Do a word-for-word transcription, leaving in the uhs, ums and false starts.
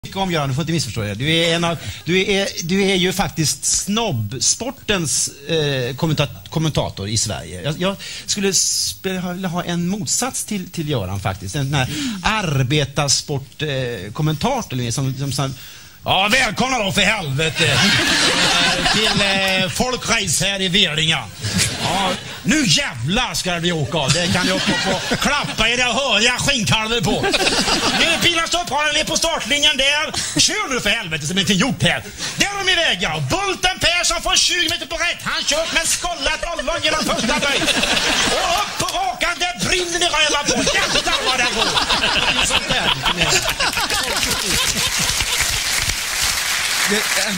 Om Göran, du får inte missförstå det. Du är, en av, du är, du är ju faktiskt snobbsportens eh, kommentat- kommentator i Sverige. Jag, jag skulle vilja ha en motsats till, till Göran faktiskt. En sån här arbetarsportkommentator eh, som, som, som ja, välkomna då för helvete till eh, folkrace här i Velinga. Ja, nu jävlar ska det bli åka av. Det kan jag få på klappa i det höriga skinnkalver på. Nu bilar står på den på startlinjen där. Kör nu för helvete som inte gjort här. Där är de iväg, ja. Bulten Persson får tjugo meter på rätt. Han kör med skollat ollon genom första böj. Och upp på rakan, det brinner i röva på. Jävlar vad det går. Sånt där.